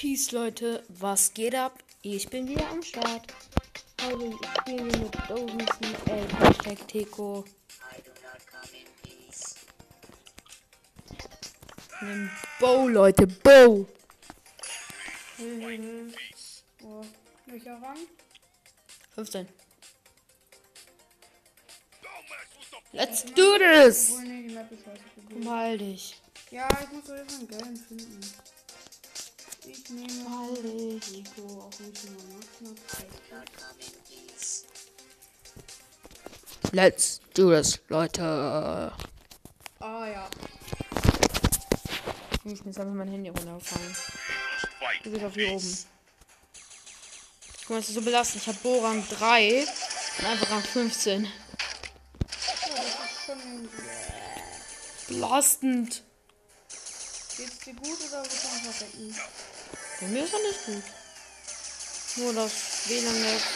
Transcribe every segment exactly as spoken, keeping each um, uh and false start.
Peace, Leute, was geht ab? Ich bin wieder am Start. Heute spielen wir mit Dosen C L, Hashtag Teko. Nimm Bow, Leute, Bow. Mhm. Oh, welcher Rang? fünfzehn. Let's do this! Obwohl, nee, die Map ist scheiße für gut. Mal dich. Ja, ich muss doch jetzt einen gelben finden. Ich nehme Mal dich. Nico, auch nicht immer Max. Let's do this, Leute. Ah ja. Ich muss jetzt einfach mein Handy runterfallen. Du bist auf hier oben. Guck mal, das ist so belastend. Ich habe Bo Rang drei und einfach Rang fünfzehn. Ja, das ist schon irgendwie. Belastend. Geht's dir gut oder willst du noch verrecken? Bei mir ist alles gut. Nur das W L A N läuft.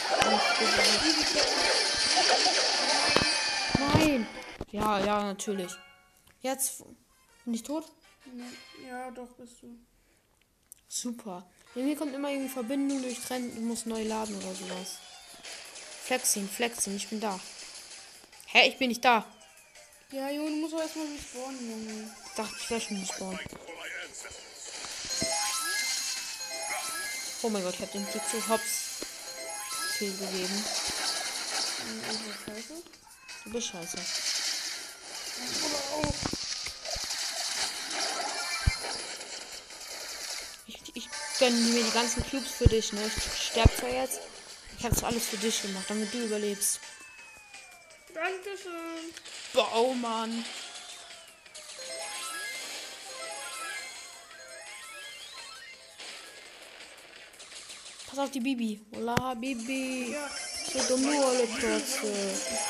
Nein! Ja, ja, natürlich. Jetzt bin ich tot? Nee. Ja, doch bist du. Super. Ja, mir kommt immer irgendwie Verbindung durch Trennen. Ich muss neu laden oder sowas. Flexing, Flexing, ich bin da. Hä, ich bin nicht da. Ja, Junge, du musst doch erstmal respawnen, Junge. Ich dachte, ich wäre schon gespawnt. Oh mein Gott, ich hab den Kick zu Hops viel gegeben. Und was scheiße? Du bist scheiße. Oh. Ich, ich gönne mir die ganzen Cubes für dich, ne? Ich sterb zwar jetzt. Ich habe das alles für dich gemacht, damit du überlebst. Dankeschön. Baumann. Pass auf die Bibi. Hola, Bibi. Ja. So dumm nur alle Klotze.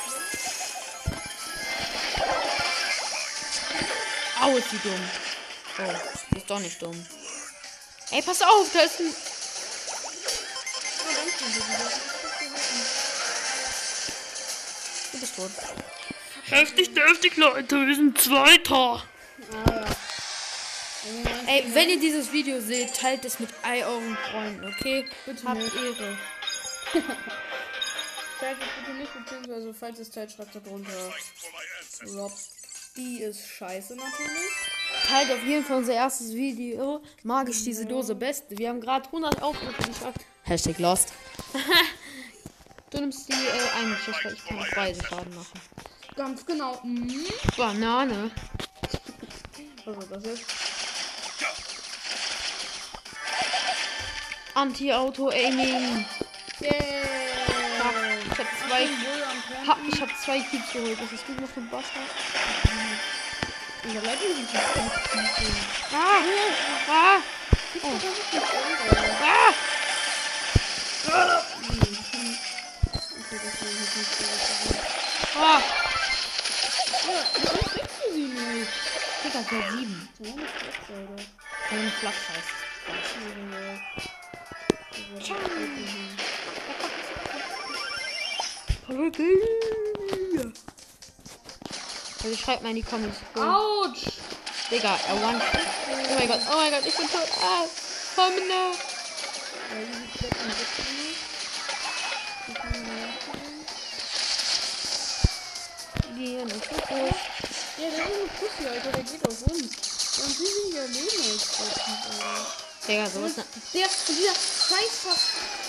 Au, ist die dumm. Oh, die ist doch nicht dumm. Ey, pass auf, da ist ein... Oh, danke, Bibi. Du bist tot. Heftig, heftig, Leute. Wir sind Zweiter. Ah, ja. Ey, wenn ihr dieses Video seht, teilt es mit all euren Freunden, okay? Bitte Habt nicht. Ehre. Teilt es bitte nicht, beziehungsweise falls es teilt, schreibt da drunter. Rob. Die ist scheiße natürlich. Teilt auf jeden Fall unser erstes Video. Mag ich diese Dose beste. Wir haben gerade hundert Aufrufe geschafft. Hashtag lost. Du nimmst die äh, eigentlich, weil ich kann auf beide Schaden machen. Ganz genau. Mhm. Banane. Was ist das jetzt? Anti-Auto-Aiming. Yay! Ich hab zwei, ha, ich hab zwei Keeps geholt. Das ist gut noch ein Bastard. Ich hab leider nicht gespielt. Ah! Ah! Oh. Ah! Ah! Digga, der sieben. Kein Flachscheiß. Also schreibt mal in die Comments. Autsch! Digga, er one. Oh mein Gott, oh mein Gott, ich bin tot. Ah, komm nah. Geh nicht so groß. Ja, der ist ein Pussy, Alter, der geht auf uns. Wir haben viel weniger Leben als der Typ, Alter. Digga, so ist ne. Der, dieser Scheißpass.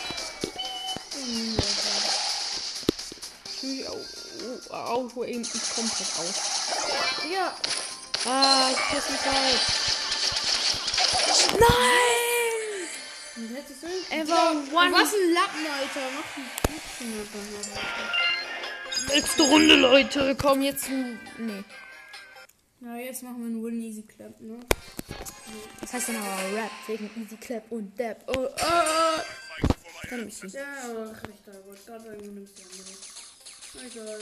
Auto eben ich komplett aus. Ja. Ah, ich pass nicht auf. Nein! Und hättest du Er war one. Was ein Lappen, Alter. Mach die Putzen, Alter. Letzte Runde, Leute. Komm jetzt. Nee. Na, jetzt machen wir einen Win Easy Clap, ne? Was heißt denn aber Rap wegen Easy Clap und Dab? Oh, oh, oh. Kann ich nicht. Ja, aber recht, da wollte gerade sagen, du nimmst die andere. Egal.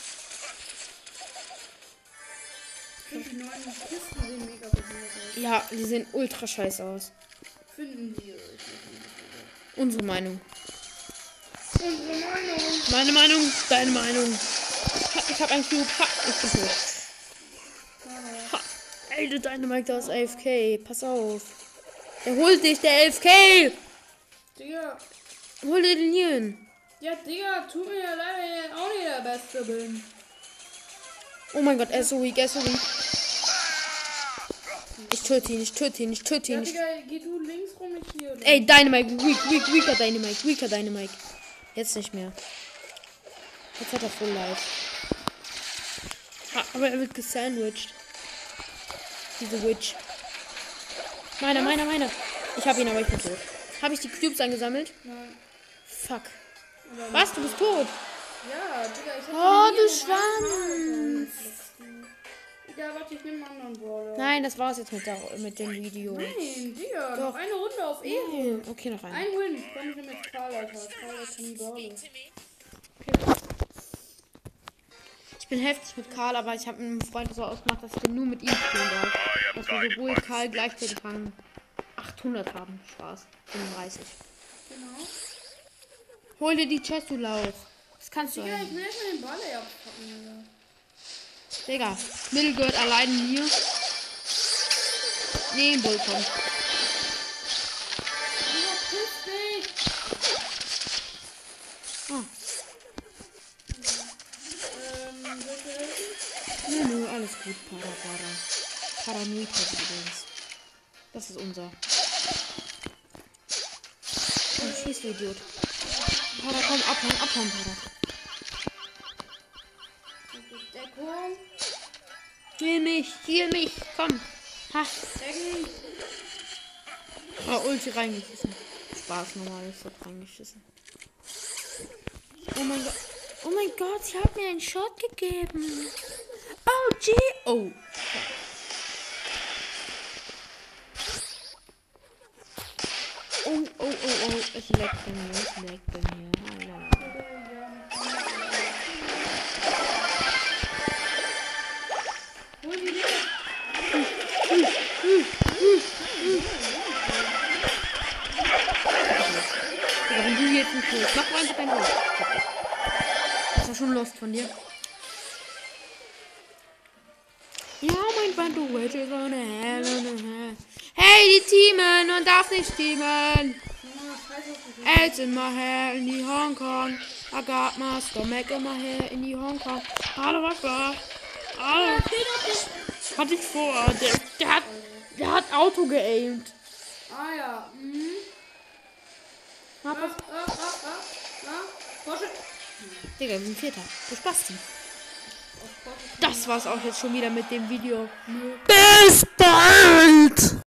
Ich finde die neuen Kisten sehen mega besonders aus. Ja, die sehen ultra scheiße aus. Finden wir. Unsere Meinung. Unsere Meinung. Meine Meinung, deine Meinung. Ha, ich hab einen Cube. Ha, ich bin tot. Ha, ey, der Dynamite aus A F K. Pass auf. Der holt dich, der elf K. Digga. Hol dir den Jen. Ja, Digga, tut mir ja leid, wenn ich auch nicht der Beste bin. Oh mein Gott, er ist so weak, er ist so weak. Ich töte ihn, ich töte ihn, ich töte Ja, ihn. Ich... Digga, geh du links rum, ich hier. Ey, Dynamite, weak, weak, weaker Dynamite, weaker Dynamite. Jetzt nicht mehr. Jetzt hat er Full Life. Ah, aber er wird gesandwiched. Diese Witch. Meiner, meiner, meiner. Ich hab ihn, aber ich bin tot. Habe ich die Cubes eingesammelt? Nein. Fuck. Was? Du bist tot? Ja, Digga, ich hab Oh, den du hier Schwanz. Egal, warte, ich nehme einen anderen Brawler. Nein, das war's jetzt mit, der, mit dem Video. Nein, Digga, Doch. noch eine Runde auf Ehre. Nein. Okay, noch ein. Ein Win. Komm, ich nehme jetzt Karl, Alter. Karl ist ein Brawler. Ich bin heftig mit Karl, aber ich habe mit einem Freund so ausgemacht, dass ich den nur mit ihm spielen darf. Dass wir sowohl Karl gleichzeitig Rang achthundert haben. Spaß. fünfunddreißig. Genau. Hol dir die Chest, du Laus. Das kannst du Digga, ich eigentlich. will erstmal den Ball ey, abpacken, Alter. Digga, Middle gehört allein mir. Nee, Bull kommt. Digga, piss dich. Ah, Ähm, soll ich dir helfen? nö, nö, alles gut. Para, para. Paranoid übrigens. Das ist unser. Komm, schieß, du Idiot. Para, komm, abhauen, abhauen, Para. Deckung. Heal mich, heal mich, komm. Ha. Decken. Oh, Ulti reingeschissen. Spaß, normal ist das reingeschissen. Oh mein Gott. Oh mein Gott, sie hat mir einen Shot gegeben. Oh, G. Oh. Oh, oh, oh, oh. Es leckt bei mir, es leckt bei mir. Halala. Hol die Digga. Digga, wenn du jetzt nicht holst, mach einfach dein Ult. Das war schon lost von dir. Ja, mein Band, du Wedge ist ohne Hell, ohne Hell. Hey, die Teamen, man darf nicht teamen. Jetzt immer her in die Hongkong. I got my stomach immer her in die Hongkong. Hallo, was war? Hallo. Hatte ich vor. Der, der hat, der hat Auto geaimt. Ah ja. Mhm. Hab Ah, ah, ah, ah. Ah, Porsche. Digga, wir sind Vierter. Du Spasti. Das war's auch jetzt schon wieder mit dem Video. Bis bald!